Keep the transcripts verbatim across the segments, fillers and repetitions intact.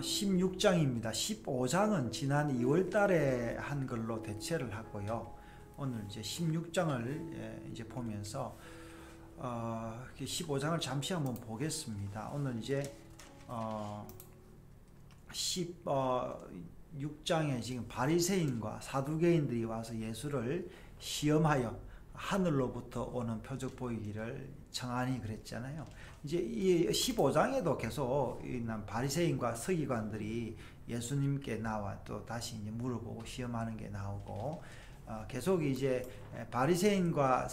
십육 장입니다. 십오 장은 지난 이월 달에 한 걸로 대체를 하고요. 오늘 이제 십육 장을 이제 보면서 어, 십오 장을 잠시 한번 보겠습니다. 오늘 이제 어, 십육 장에 지금 바리새인과 사두개인들이 와서 예수를 시험하여 하늘로부터 오는 표적 보이기를 청하니 그랬잖아요. 이제 이 십오 장에도 계속 바리새인과 서기관들이 예수님께 나와 또 다시 이제 물어보고 시험하는 게 나오고, 어, 계속 이제 바리새인과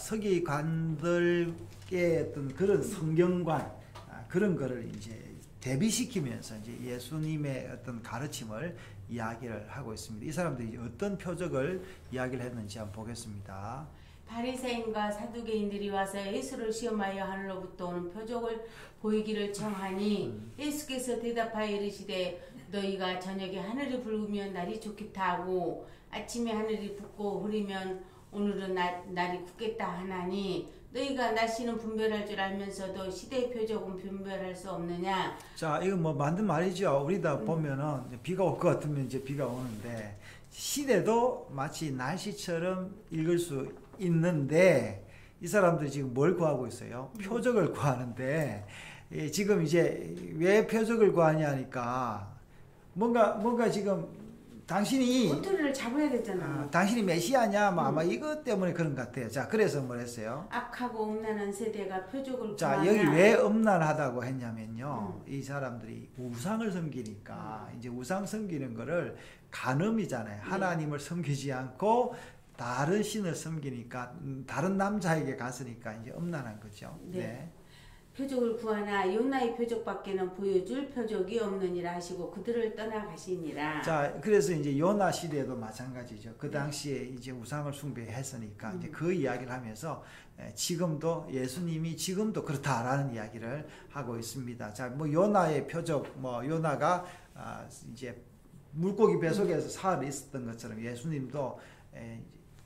서기관들의 어떤 그런 성경관, 아, 그런 거를 이제 대비시키면서 이제 예수님의 어떤 가르침을 이야기를 하고 있습니다. 이 사람들이 어떤 표적을 이야기를 했는지 한번 보겠습니다. 바리새인과 사두개인들이 와서 예수를 시험하여 하늘로부터 오는 표적을 보이기를 청하니 음. 예수께서 대답하여 이르시되 너희가 저녁에 하늘이 붉으면 날이 좋겠다 하고 아침에 하늘이 붓고 흐리면 오늘은 나, 날이 굳겠다 하나니 너희가 날씨는 분별할 줄 알면서도 시대의 표적은 분별할 수 없느냐. 자, 이거 뭐 만든 말이죠. 우리다 음. 보면은 비가 올 것 같으면 이제 비가 오는데 시대도 마치 날씨처럼 읽을 수 있는데 이 사람들이 지금 뭘 구하고 있어요? 음. 표적을 구하는데, 예, 지금 이제 왜 표적을 구하냐 하니까 뭔가 뭔가 지금 당신이 꼬투리를 잡아야 되잖아. 어, 당신이 메시아냐, 뭐 음. 아마 이것 때문에 그런 것 같아요. 자, 그래서 뭘 했어요? 악하고 음란한 세대가 표적을 자, 구하냐. 여기 왜 음란하다고 했냐면요. 음. 이 사람들이 우상을 섬기니까 음. 이제 우상 섬기는 거를 간음이잖아요. 네. 하나님을 섬기지 않고 다른 신을 섬기니까 다른 남자에게 갔으니까 이제 음란한 거죠. 네. 네. 표적을 구하나 요나의 표적밖에는 보여줄 표적이 없느니라 하시고 그들을 떠나가시니라. 자, 그래서 이제 요나 시대도 마찬가지죠. 그 당시에 이제 우상을 숭배했으니까 음. 이제 그 이야기를 하면서 지금도 예수님이 지금도 그렇다라는 이야기를 하고 있습니다. 자, 뭐 요나의 표적, 뭐 요나가 아, 이제 물고기 뱃속에서 사흘 있었던 것처럼 예수님도 에,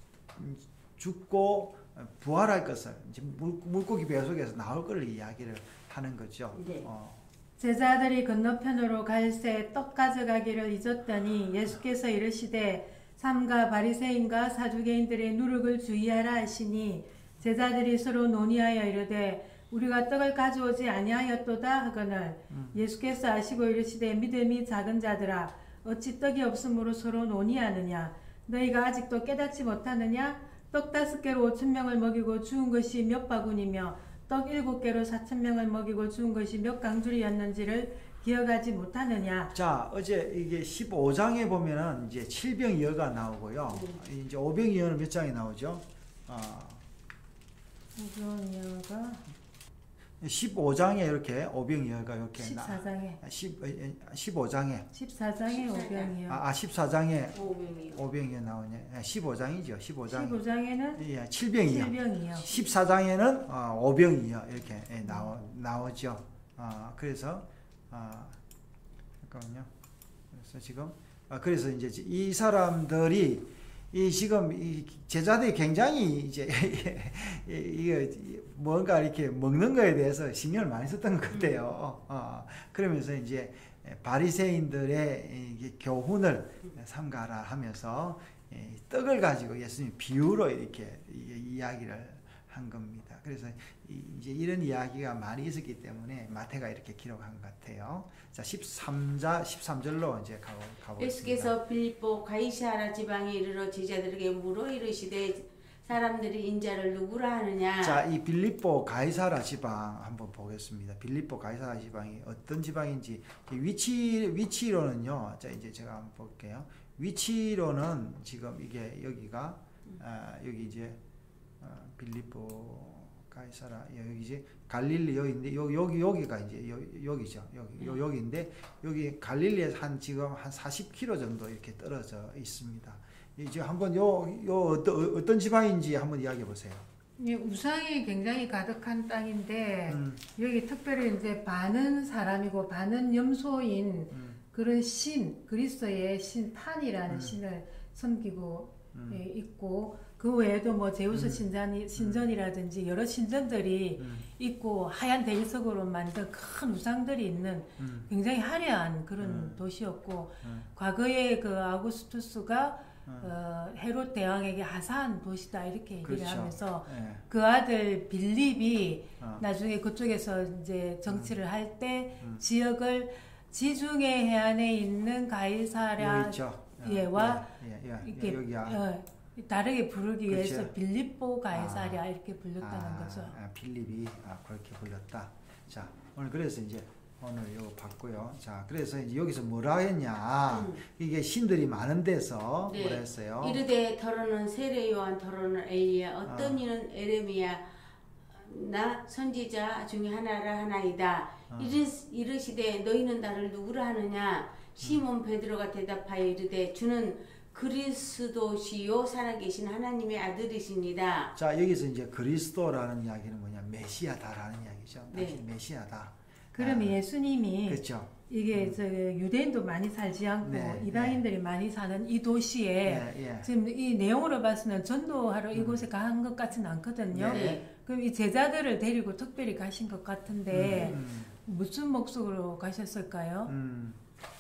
죽고 부활할 것을 이제 물, 물고기 뱃속에서 나올 것을 이야기를 하는 거죠. 네. 어. 제자들이 건너편으로 갈새 떡 가져가기를 잊었더니 예수께서 이르시되 삼가 바리새인과 사두개인들의 누룩을 주의하라 하시니 제자들이 서로 논의하여 이르되 우리가 떡을 가져오지 아니하였도다 하거늘 음. 예수께서 아시고 이르시되 믿음이 작은 자들아 어찌 떡이 없으므로 서로 논의하느냐 너희가 아직도 깨닫지 못하느냐 떡 다섯 개로 오천 명을 먹이고 죽은 것이 몇 바구니며 떡 일곱 개로 사천 명을 먹이고 죽은 것이 몇 강줄이었는지를 기억하지 못하느냐. 자, 어제 이게 십오 장에 보면은 이제 칠병이어가 나오고요. 음. 이제 오병이어는 몇 장에 나오죠? 어. 오병이어가 십오 장에 이렇게 오병이어가 이렇게 십사 장에 나, 십오 장에 십사 장에 오병이어. 아, 아 십사 장에 오병이어. 오병이어 나오네. 십오 장이죠. 십오 장. 십오 장에는 예, 칠병이어. 칠병이어. 십사 장에는 어, 오병이어 이렇게 예, 나오 나오죠. 어, 그래서 어, 잠깐만요. 그래서 지금 아, 그래서 이제 이 사람들이 이 지금 이 제자들이 굉장히 이제 이게 뭔가 이렇게 먹는 거에 대해서 신경을 많이 썼던 것 같아요. 어, 그러면서 이제 바리새인들의 이게 교훈을 삼가라 하면서 떡을 가지고 예수님 비유로 이렇게 이야기를 한 겁니다. 그래서 이제 이런 이야기가 많이 있었기 때문에 마태가 이렇게 기록한 것 같아요. 자, 십삼 장, 십삼 절로 이제 가보, 가보겠습니다. 예수께서 빌립보 가이사랴 지방에 이르러 제자들에게 물어 이르시되 사람들이 인자를 누구라 하느냐. 자, 이 빌립보 가이사랴 지방 한번 보겠습니다. 빌립보 가이사랴 지방이 어떤 지방인지 위치 위치로는요. 자, 이제 제가 한번 볼게요. 위치로는 지금 이게 여기가 음. 아, 여기 이제 어, 빌립보 가이사랴 여기 이제 갈릴리 여기인데 여기 여기 여기가 이제 여, 여기죠. 여기 요, 여기인데 여기 갈릴리에서 한 지금 한 사십 킬로미터 정도 이렇게 떨어져 있습니다. 이제 한번 요 요 어떤 어떤 지방인지 한번 이야기해 보세요. 이 우상이 굉장히 가득한 땅인데 음. 여기 특별히 이제 반은 사람이고 반은 염소인 음. 그런 신 그리스도의 신 판이라는 음. 신을 섬기고 음. 예, 있고 그 외에도 뭐 제우스 음. 신전이, 신전이라든지 여러 신전들이 음. 있고 하얀 대리석으로 만든 큰 우상들이 있는 음. 굉장히 화려한 그런 음. 도시였고 음. 과거에 그 아우구스투스가 음. 어, 헤롯 대왕에게 하사한 도시다 이렇게 얘기를 그렇죠. 하면서 예. 그 아들 빌립이 어. 나중에 그쪽에서 이제 정치를 할 때 음. 지역을 지중해 해안에 있는 여기 가이사랴 있죠. 예와 예, 예, 예. 이렇게 여기야. 어, 다르게 부르기 그렇죠. 위해서 빌립보 가이사랴 아. 이렇게 불렀다는 아, 거죠. 아, 빌립이 아, 그렇게 불렸다. 자, 오늘 그래서 이제 오늘 이거 봤고요. 자, 그래서 이제 여기서 뭐라 했냐? 음. 이게 신들이 많은 데서 네. 뭐라 했어요? 이르되 더러는 세례 요한 더러는 엘리야 어떤 아. 이는 에레미야 나 선지자 중에 하나라 하나이다. 아. 이르, 이르시되 너희는 나를 누구라 하느냐? 시몬 베드로가 대답하여 이르되 주는 그리스도시요 살아계신 하나님의 아들이십니다. 자, 여기서 이제 그리스도라는 이야기는 뭐냐? 메시아다라는 이야기죠. 네. 당신 메시아다. 그러면 아, 예수님이 그렇죠. 이게 저 유대인도 많이 살지 않고 네, 이방인들이 많이 사는 이 도시에 예, 예. 지금 이 내용으로 봐서는 전도하러 이곳에 간 것 같지는 않거든요. 네. 그럼 이 제자들을 데리고 특별히 가신 것 같은데 음, 무슨 목적으로 가셨을까요? 음.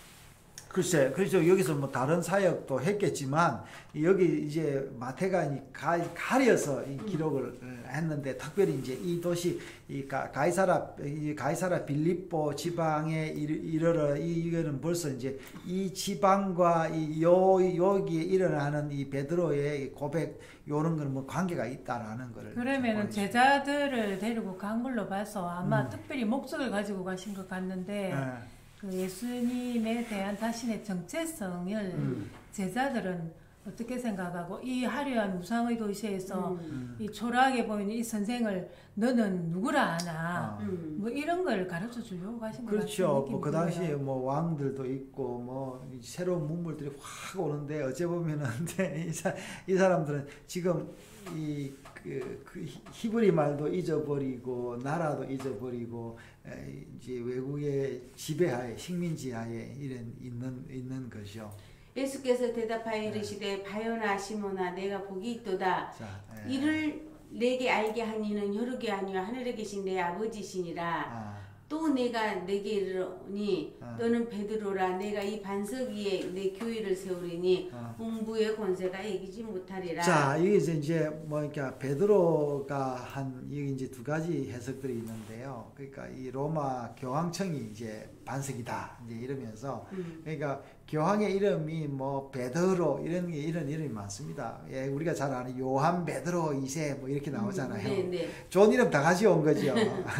글쎄, 그렇죠. 여기서 뭐 다른 사역도 했겠지만 여기 이제 마태가 이 가, 가려서 이 기록을 했는데 특별히 이제 이 도시 이 가, 가이사라 이 가이사라 빌립보 지방에 이르러 이거는 벌써 이제 이 지방과 이 요 여기에 일어나는 이 베드로의 고백 요런 거는 뭐 관계가 있다라는 거를 그러면은 제자들을 데리고 간 걸로 봐서 아마 음. 특별히 목적을 가지고 가신 것 같는데 예. 그 예수님에 대한 자신의 정체성을 음. 제자들은 어떻게 생각하고 이 화려한 우상의 도시에서 음. 이 초라하게 보이는 이 선생을 너는 누구라 하나 아. 음. 뭐 이런 걸 가르쳐 주려고 가신 것 그렇죠. 같은 느낌이 뭐 그 들어요. 당시에 뭐 왕들도 있고 뭐 새로운 문물들이 확 오는데 어째 보면은 이, 사, 이 사람들은 지금 이 그, 그 히브리 말도 잊어버리고 나라도 잊어버리고 에, 이제 외국의 지배하에 식민지하에 이런 있는 있는 것이요. 예수께서 대답하여 이르시되 바요나 시몬아 내가 복이 있도다. 자, 에. 이를 내게 알게 한 이는 혈육이 아니요 하늘에 계신 내 아버지시니라. 아, 또 내가 내게 이르노니 아. 너는 베드로라. 내가 이 반석 위에 내 교회를 세우리니 아. 홍부의 권세가 이기지 못하리라. 자, 여기서 이제 뭐 이렇게 베드로가 한 여기 이제 두 가지 해석들이 있는데요. 그러니까 이 로마 교황청이 이제 반석이다 이제 이러면서 음. 그러니까 교황의 이름이 뭐 베드로 이런 게 이런 이름이 많습니다. 예, 우리가 잘 아는 요한 베드로 이 세 뭐 이렇게 나오잖아요. 네, 네. 좋은 이름 다 같이 온 거죠.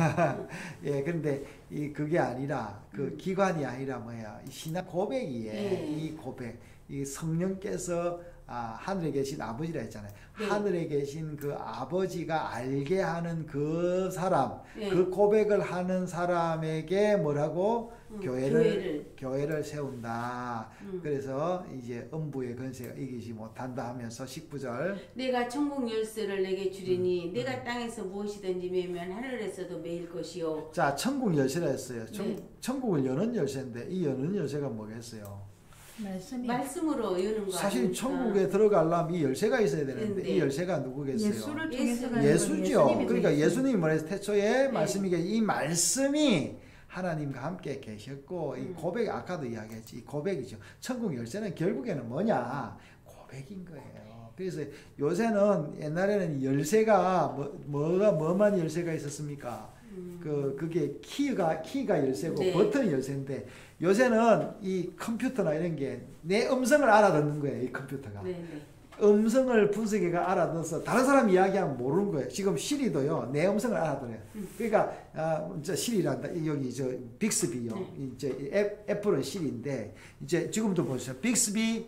예, 그런데 이 그게 아니라 그 음. 기관이 아니라 뭐야 이 신앙 고백이에 네. 이 고백 이 성령께서 아, 하늘에 계신 아버지라 했잖아요. 네. 하늘에 계신 그 아버지가 알게 하는 그 사람, 네. 그 고백을 하는 사람에게 뭐라고 음, 교회를, 교회를. 교회를 세운다. 음. 그래서 이제 음부의 권세가 이기지 못한다 하면서 십구 절 내가 천국 열쇠를 내게 주리니 음. 내가 땅에서 무엇이든지 매면 하늘에서도 매일 것이요. 자, 천국 열쇠라 했어요. 천, 네. 천국을 여는 열쇠인데 이 여는 열쇠가 뭐겠어요? 말씀이 말씀으로 여는 거 사실 아닙니까? 천국에 들어가려면 이 열쇠가 있어야 되는데 네. 이 열쇠가 누구겠어요? 예수를 통해서 예수. 가는 건 예수죠. 예수님이죠, 그러니까 예수. 예수님이 뭐래서 태초에 네. 말씀이게 이 말씀이 하나님과 함께 계셨고 이 음. 고백 아까도 이야기했지 이 고백이죠. 천국 열쇠는 결국에는 뭐냐 고백인 거예요. 그래서 요새는 옛날에는 열쇠가 뭐, 뭐가 뭐만 열쇠가 있었습니까? 음. 그 그게 키가 키가 열쇠고 네. 버튼이 열쇠인데 요새는 이 컴퓨터나 이런 게 내 음성을 알아듣는 거예요. 이 컴퓨터가. 네, 네. 음성을 분석해가 알아듣어서 다른 사람 이야기하면 모르는 거예요. 지금 시리도요 내 음성을 알아들어요. 음. 그러니까 아, 저 시리란다 여기 저 빅스비요. 네. 이제 애, 애플은 시리인데 이제 지금도 보세요. 빅스비,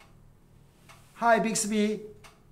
하이 빅스비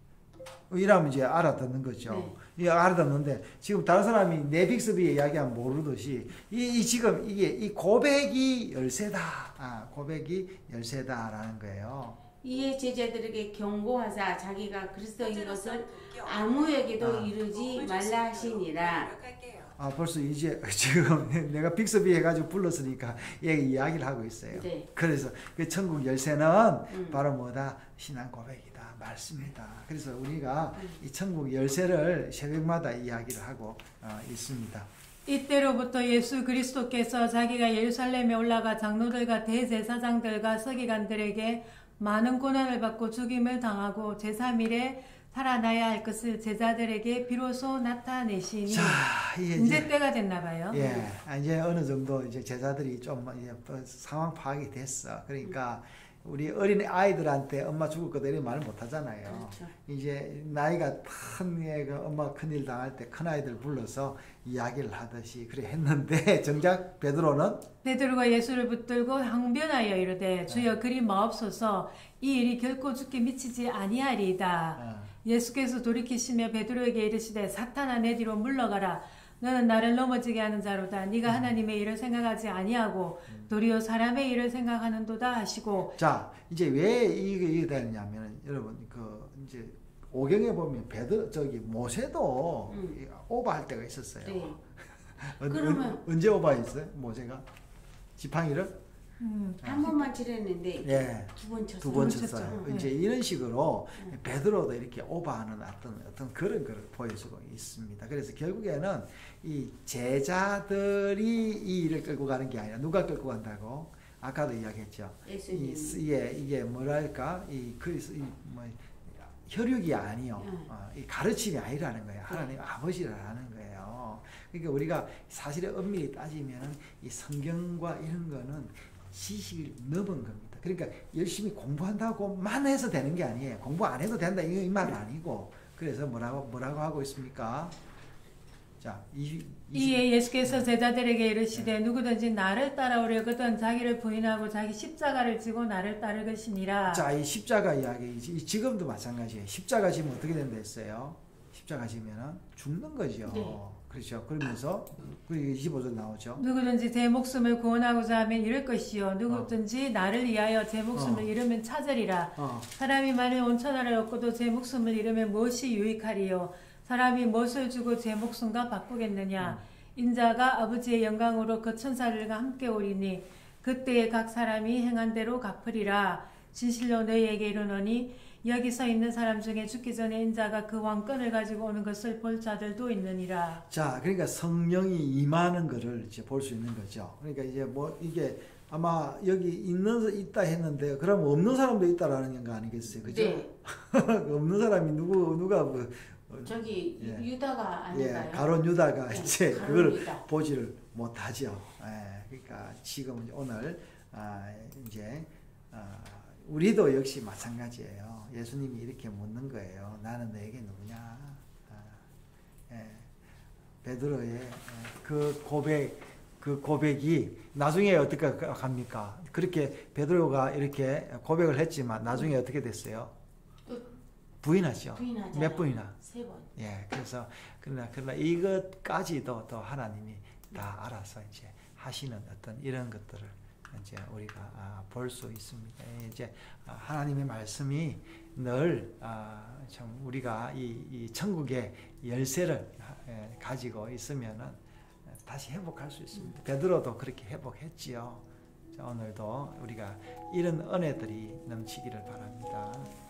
이러면 이제 알아듣는 거죠. 네. 이 알아듣는데 지금 다른 사람이 내 빅스비 이야기하면 모르듯이 이, 이 지금 이게 이 고백이 열쇠다. 아, 고백이 열쇠다라는 거예요. 이에 제자들에게 경고하사 자기가 그리스도인 것을 아무에게도 아. 이르지 말라 하시니라. 아 벌써 이제 지금 내가 빅스비 해가지고 불렀으니까 얘 이야기를 하고 있어요. 네. 그래서 그 천국 열쇠는 음. 바로 뭐다 신앙 고백이다. 맞습니다. 그래서 우리가 이 천국 열쇠를 새벽마다 이야기를 하고 어, 있습니다. 이때로부터 예수 그리스도께서 자기가 예루살렘에 올라가 장로들과 대제사장들과 서기관들에게 많은 고난을 받고 죽임을 당하고 제삼 일에 살아나야 할 것을 제자들에게 비로소 나타내시니 자, 이게 이제 이제 때가 됐나 봐요. 예, 이제 어느 정도 이제 제자들이 좀 이제 상황 파악이 됐어. 그러니까 우리 어린 아이들한테 엄마 죽을 거다 이런 말을 못 하잖아요. 그렇죠. 이제 나이가 큰 애가 엄마 큰일 당할 때 큰 아이들 불러서 이야기를 하듯이 그래 했는데 정작 베드로는 베드로가 예수를 붙들고 항변하여 이르되 주여 그리 마옵소서 이 일이 결코 죽게 미치지 아니하리이다. 어. 예수께서 돌이키시며 베드로에게 이르시되 사탄아 내 뒤로 물러가라. 너는 나를 넘어지게 하는 자로다. 네가 하나님의 일을 생각하지 아니하고 도리어 사람의 일을 생각하는도다 하시고. 자 이제 왜 이게 이게 되느냐면 여러분 그 이제 오경에 보면 베드 저기 모세도 음. 오버할 때가 있었어요. 네. 언, 그러면- 언제 오버했어요? 모세가 지팡이를 음. 한 번만 칠했는데 예. 두 번 쳤어요. 두 번 쳤죠. 쳤어요. 네. 이제 이런 식으로 베드로도 이렇게 오버하는 어떤 어떤 그런 걸 보여주고 있습니다. 그래서 결국에는 이 제자들이 이 일을 끌고 가는 게 아니라 누가 끌고 간다고? 아까도 이야기했죠. 이, 예수님. 이게 이게 뭐랄까 이 그리스 이뭐 혈육이 아니요, 응. 어, 이 가르침이 아니라는 거예요. 하나님 아버지라는 거예요. 그러니까 우리가 사실에 엄밀히 따지면 이 성경과 이런 거는 지식을 넘은 겁니다. 그러니까 열심히 공부한다고만 해서 되는 게 아니에요. 공부 안 해도 된다 이 말은 아니고. 그래서 뭐라고 뭐라고 하고 있습니까? 자, 이, 이 이에 예수께서 제자들에게 이르시되 누구든지 나를 따라오려거든 자기를 부인하고 자기 십자가를 지고 나를 따를 것이니라. 자, 이 십자가 이야기 이 지금도 마찬가지예요. 십자가 지면 어떻게 된다 했어요? 십자가 지면은 죽는 거죠. 네. 그렇죠. 그러면서 그 이십오 절 나오죠. 누구든지 제 목숨을 구원하고자 하면 잃을 것이요 누구든지 나를 위하여 제 목숨을 어. 잃으면 찾으리라. 어. 사람이 만일 온 천하를 얻고도 제 목숨을 잃으면 무엇이 유익하리요? 사람이 무엇을 주고 제 목숨과 바꾸겠느냐? 인자가 아버지의 영광으로 그 천사들과 함께 오리니 그때에 각 사람이 행한 대로 갚으리라. 진실로 너희에게 이르노니 여기 서 있는 사람 중에 죽기 전에 인자가 그 왕권을 가지고 오는 것을 볼 자들도 있느니라. 자, 그러니까 성령이 임하는 것을 이제 볼 수 있는 거죠. 그러니까 이제 뭐 이게 아마 여기 있는 있다 했는데 그럼 없는 사람도 있다라는 거 아니겠어요, 그죠? 네. 없는 사람이 누구 누가 뭐 저기 예. 유다가 예, 아닌가요? 가론 유다가 네, 이제 가론 그걸 유다. 보지를 못하죠. 예, 그러니까 지금 이제 오늘 아, 이제 아, 우리도 역시 마찬가지예요. 예수님이 이렇게 묻는 거예요. 나는 너에게 누구냐? 아, 예, 베드로의 예, 그 고백, 그 고백이 나중에 어떻게 갑니까? 그렇게 베드로가 이렇게 고백을 했지만 나중에 어떻게 됐어요? 또 부인하죠. 부인하잖아요. 몇 번이나? 세 번. 예, 그래서 그러나 그러나 이것까지도 또 하나님이 다 알아서 이제 하시는 어떤 이런 것들을 이제 우리가 아, 볼 수 있습니다. 이제 아, 하나님의 말씀이 늘 아, 참 우리가 이, 이 천국의 열쇠를 예, 가지고 있으면은 다시 회복할 수 있습니다. 베드로도 그렇게 회복했지요. 자, 오늘도 우리가 이런 은혜들이 넘치기를 바랍니다.